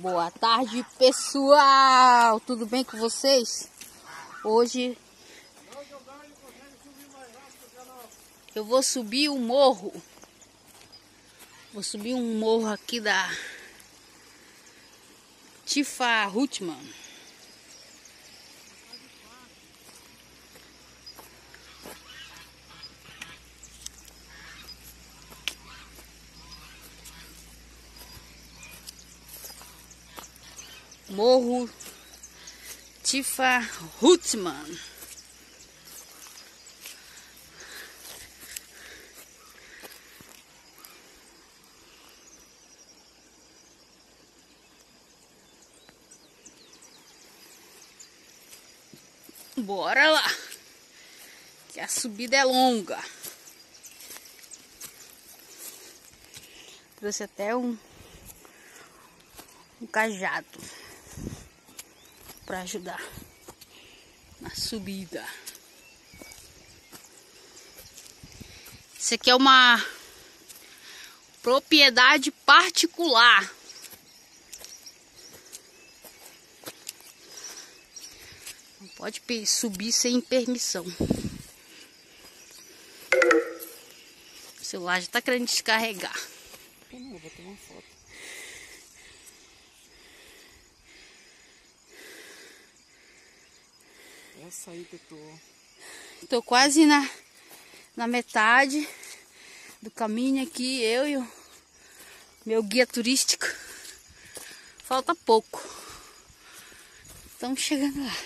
Boa tarde, pessoal! Tudo bem com vocês? Hoje eu vou subir o morro. Vou subir um morro aqui da Tifa Hutman. Morro Tifa Hutman. Bora lá, que a subida é longa. Trouxe até um cajado para ajudar na subida. Isso aqui é uma propriedade particular. Não pode subir sem permissão. O celular já está querendo descarregar. Não, vou tomar foto. Essa aí que eu Tô quase na metade do caminho aqui, eu e o meu guia turístico. Falta pouco. Estamos chegando lá.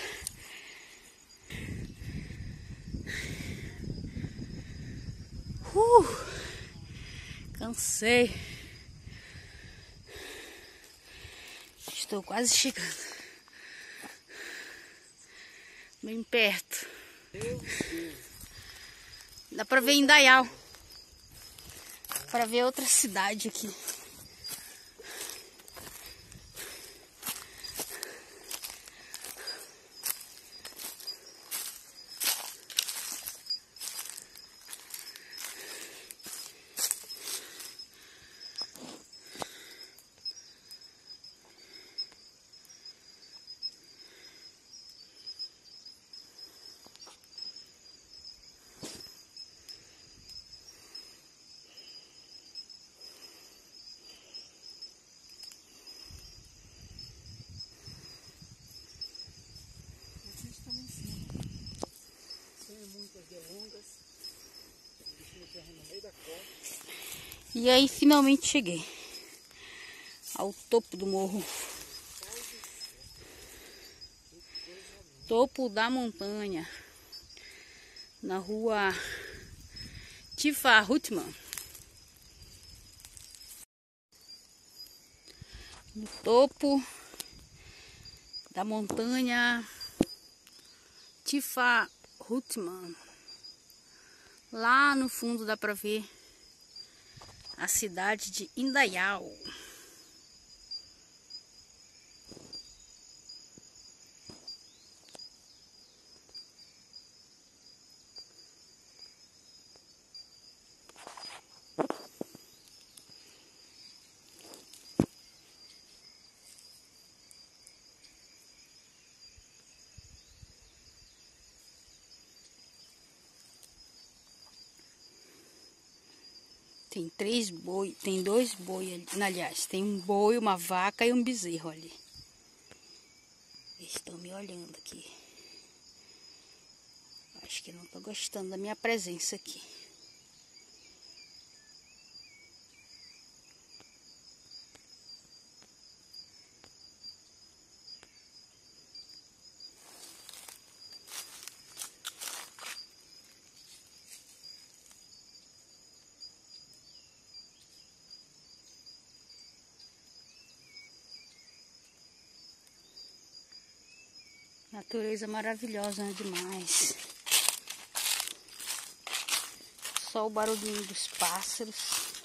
Cansei. Estou quase chegando. Bem perto. Dá pra ver Indaial. Para ver outra cidade aqui. E aí finalmente cheguei ao topo do morro. Topo da montanha. Na rua Tifa Hutman. No topo da montanha Tifa Hutman. Lá no fundo dá pra ver a cidade de Indaial. Tem 3 boi, tem 2 boi ali. Aliás, tem um boi, uma vaca e um bezerro ali. Eles estão me olhando aqui. Acho que não estão gostando da minha presença aqui. Natureza maravilhosa, né? Demais. Só o barulhinho dos pássaros.